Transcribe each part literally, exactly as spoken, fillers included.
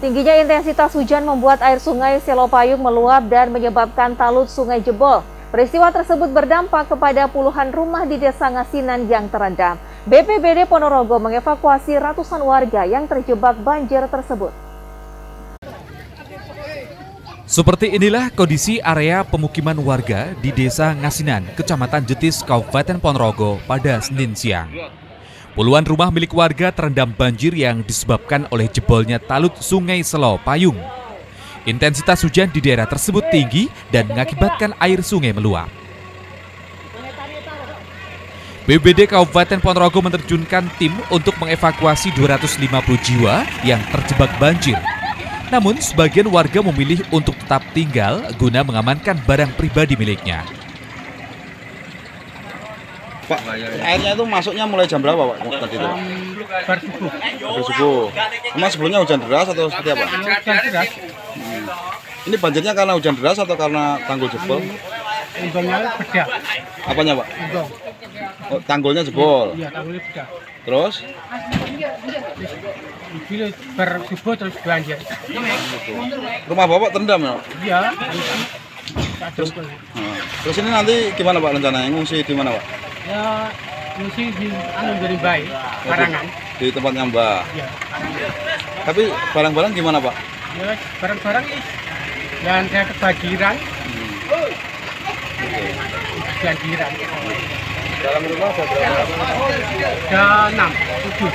Tingginya intensitas hujan membuat air sungai Selopayung meluap dan menyebabkan talut sungai jebol. Peristiwa tersebut berdampak kepada puluhan rumah di Desa Ngasinan yang terendam. B P B D Ponorogo mengevakuasi ratusan warga yang terjebak banjir tersebut. Seperti inilah kondisi area pemukiman warga di Desa Ngasinan, Kecamatan Jetis, Kabupaten Ponorogo pada Senin siang. Puluhan rumah milik warga terendam banjir yang disebabkan oleh jebolnya talut sungai Selopayung. Intensitas hujan di daerah tersebut tinggi dan mengakibatkan air sungai meluap. B P B D Kabupaten Ponorogo menerjunkan tim untuk mengevakuasi dua ratus lima puluh jiwa yang terjebak banjir. Namun, sebagian warga memilih untuk tetap tinggal guna mengamankan barang pribadi miliknya. Pak, airnya itu masuknya mulai jam berapa, Pak? Tadi itu? Bar subuh. Bar subuh. Emang sebelumnya hujan deras atau seperti apa? Hujan deras. Hmm. Ini banjirnya karena hujan deras atau karena tanggul jebol? Tanggulnya bedah. Apanya, Pak? Tanggul. Oh, tanggulnya jebol. Iya, tanggulnya bedah. Terus? Bila bar subuh terus banjir. Rumah Bapak terendam ya? Iya. Terus, nah, terus ini nanti gimana Pak rencananya? Ngungsi di mana Pak? Ya, ngungsi di anu dari baik, karangan. Di tempatnya Mbak. Iya. Tapi barang-barang gimana Pak? Ya, barang-barang yang saya kebanjiran. Hmm. Kebanjiran. Dalam rumah ada berapa? Ada enam, tujuh.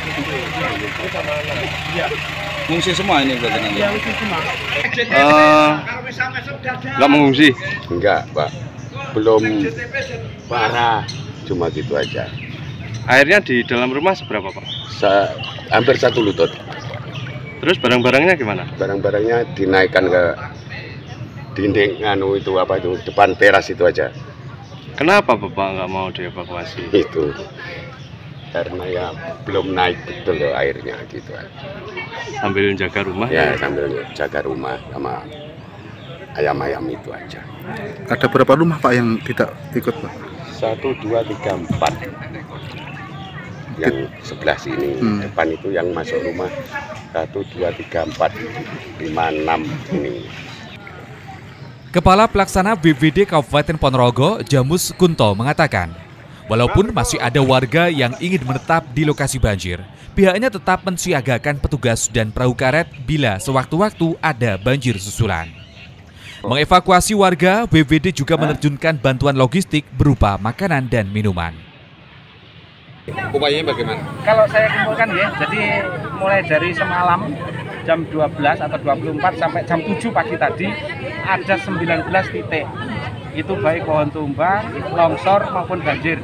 Iya. Ngungsi semua ini berarti nanti? Iya, ngungsi semua. Uh, nggak mengungsi? Enggak, Pak. Belum parah, cuma gitu aja. Airnya di dalam rumah seberapa, Pak? Sa hampir satu lutut. Terus barang-barangnya gimana? Barang-barangnya dinaikkan ke dinding anu itu apa itu depan teras itu aja. Kenapa Bapak nggak mau dievakuasi? Itu karena ya belum naik betul loh airnya gitu. Sambil jaga rumah? Ya, sambil jaga rumah sama ayam-ayam itu aja. Ada berapa rumah Pak yang tidak ikut Pak? Satu, dua, tiga, empat. Yang sebelah sini, hmm. depan itu yang masuk rumah. Satu, dua, tiga, empat, lima, enam ini. Kepala Pelaksana B P B D Kabupaten Ponorogo, Jamus Kunto mengatakan, walaupun masih ada warga yang ingin menetap di lokasi banjir, pihaknya tetap mensiagakan petugas dan perahu karet bila sewaktu-waktu ada banjir susulan. Mengevakuasi warga, B P B D juga menerjunkan bantuan logistik berupa makanan dan minuman. Upayanya bagaimana? Kalau saya kumpulkan ya, jadi mulai dari semalam jam dua belas atau dua puluh empat sampai jam tujuh pagi tadi ada sembilan belas titik. Itu baik pohon tumbang, longsor maupun banjir.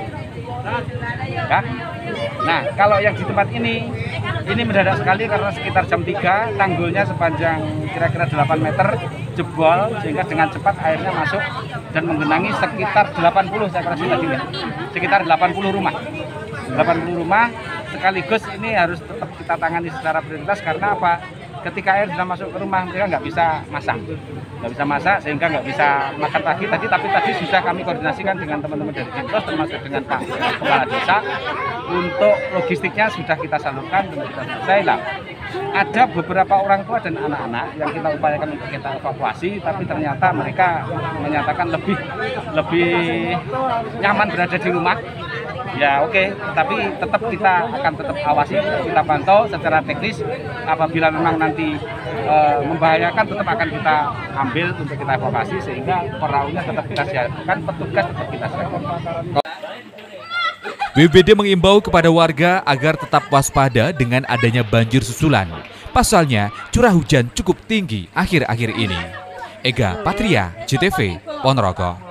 Ya. Nah, kalau yang di tempat ini, ini mendadak sekali karena sekitar jam tiga, tanggulnya sepanjang kira-kira delapan meter jebol, sehingga dengan cepat airnya masuk dan menggenangi sekitar delapan puluh, saya kira tadi ya, sekitar delapan puluh rumah. delapan puluh rumah, sekaligus ini harus tetap kita tangani secara prioritas karena apa? Ketika air sudah masuk ke rumah, mereka nggak bisa masak, nggak bisa masak sehingga nggak bisa makan pagi tadi. Tapi tadi sudah kami koordinasikan dengan teman-teman dari Dinkes termasuk dengan Pak Kepala Desa untuk logistiknya sudah kita salurkan dan sudah selesai lah. Ada beberapa orang tua dan anak-anak yang kita upayakan untuk kita evakuasi, tapi ternyata mereka menyatakan lebih lebih nyaman berada di rumah. Ya oke, okay. Tapi tetap kita akan tetap awasi, kita pantau secara teknis. Apabila memang nanti e, membahayakan, tetap akan kita ambil untuk kita evakuasi sehingga perahunya tetap kita siapkan, petugas tetap kita siapkan. B P B D mengimbau kepada warga agar tetap waspada dengan adanya banjir susulan. Pasalnya, curah hujan cukup tinggi akhir-akhir ini. Ega Patria, J T V, Ponorogo.